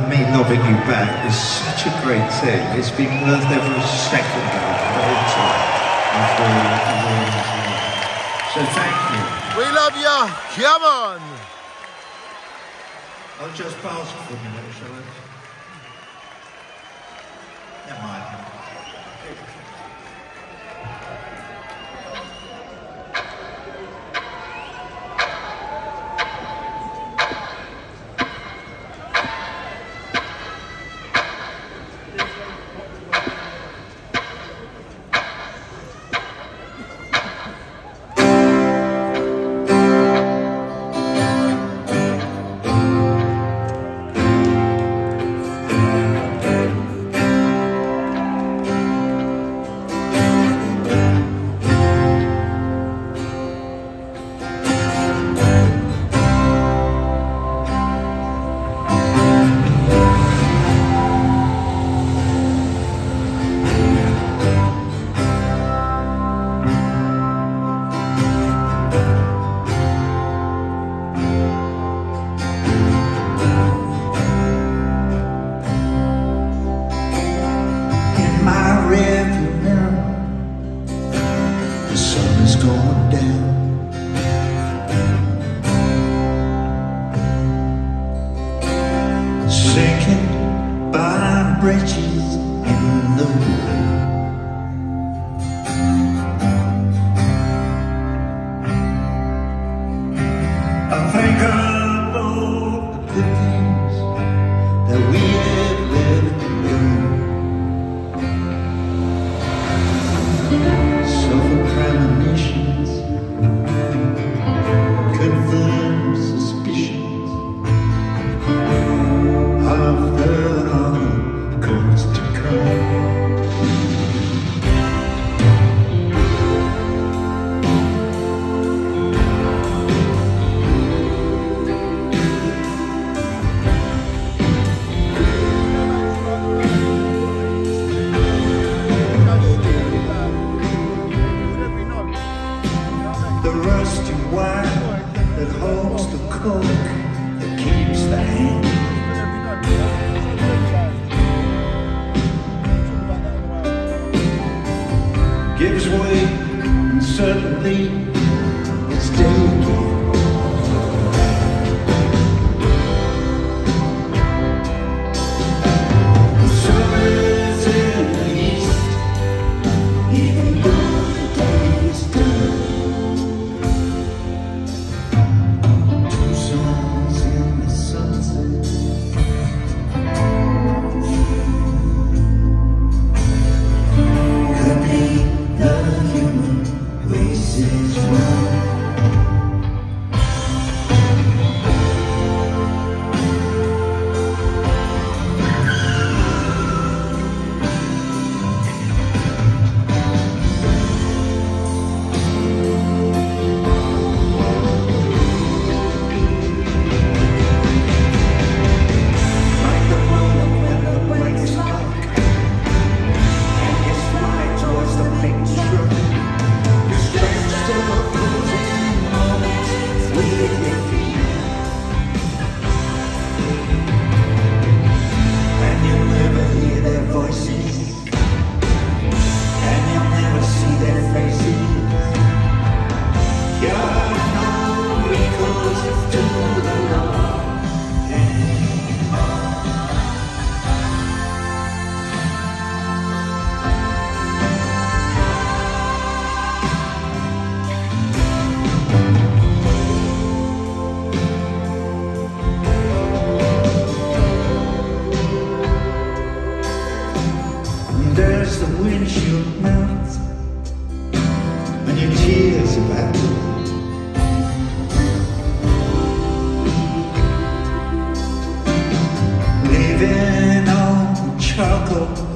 me loving you back is such a great thing. It's been worth every second of it. So thank you. We love you. Come on. I'll just pass for a minute, shall I? Never mind. Going down, sinking by bridges in the wood. I think of all the good things that we have lived through. Suffer premonitions, confirm suspicions of the gods to come. The rusty wire that holds the coke that keeps the hand. Gives way and suddenly it's day again. The summer's in the east, even though the day is done. There's the windshield melts and your tears evaporate. Leaving on charcoal